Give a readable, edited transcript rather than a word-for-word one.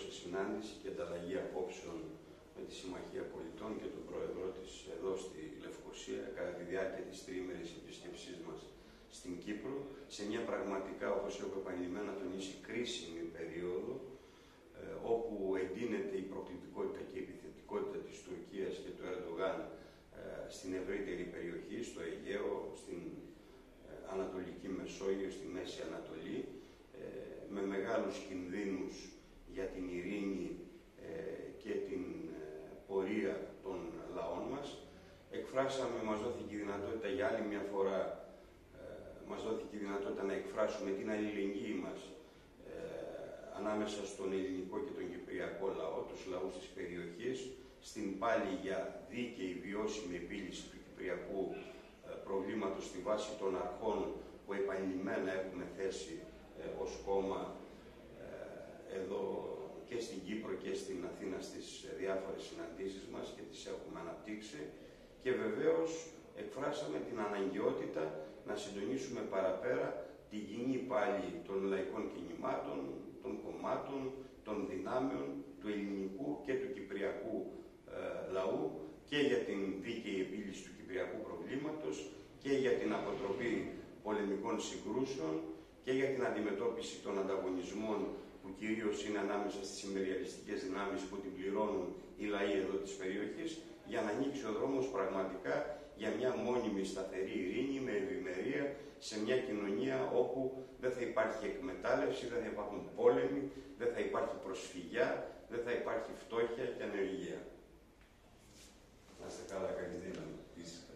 σε συνάντηση και ανταλλαγή απόψεων με τη Συμμαχία Πολιτών και τον Πρόεδρό της εδώ στη Λευκοσία κατά τη διάρκεια της τριήμερης επίσκεψής μας στην Κύπρο, σε μια πραγματικά, όπως έχω επανειλημμένα τονίσει, κρίσιμη περίοδο, όπου εντείνεται η προκλητικότητα και η επιθετικότητα της Τουρκίας και του Ερντογάν στην ευρύτερη περιοχή, στο Αιγαίο, στην Ανατολική Μεσόγειο, στη Μέση Ανατολή, με μεγάλους κινδύνους για την ειρήνη και την πορεία των λαών μας. Εκφράσαμε, μας δόθηκε η δυνατότητα για άλλη μια φορά, μας δόθηκε η δυνατότητα να εκφράσουμε την αλληλεγγύη μας ανάμεσα στον ελληνικό και τον κυπριακό λαό, τους λαούς της περιοχής, στην πάλη για δίκαιη βιώσιμη επίλυση του κυπριακού προβλήματος στη βάση των αρχών που επανειλημμένα έχουμε θέσει ως κόμμα εδώ και στην Κύπρο και στην Αθήνα στις διάφορες συναντήσεις μας και τις έχουμε αναπτύξει, και βεβαίως εκφράσαμε την αναγκαιότητα να συντονίσουμε παραπέρα την κοινή πάλη των λαϊκών κινημάτων, των κομμάτων, των δυνάμεων του ελληνικού και του κυπριακού λαού και για την δίκαιη επίλυση του κυπριακού προβλήματος και για την αποτροπή πολεμικών συγκρούσεων και για την αντιμετώπιση των ανταγωνισμών που κυρίως είναι ανάμεσα στις ιμπεριαλιστικές δυνάμεις που την πληρώνουν οι λαοί εδώ της περιοχής, για να ανοίξει ο δρόμος πραγματικά για μια μόνιμη σταθερή ειρήνη με ευημερία σε μια κοινωνία όπου δεν θα υπάρχει εκμετάλλευση, δεν θα υπάρχουν πόλεμοι, δεν θα υπάρχει προσφυγιά, δεν θα υπάρχει φτώχεια και ανεργία. Να είστε καλά, καλή δύναμη.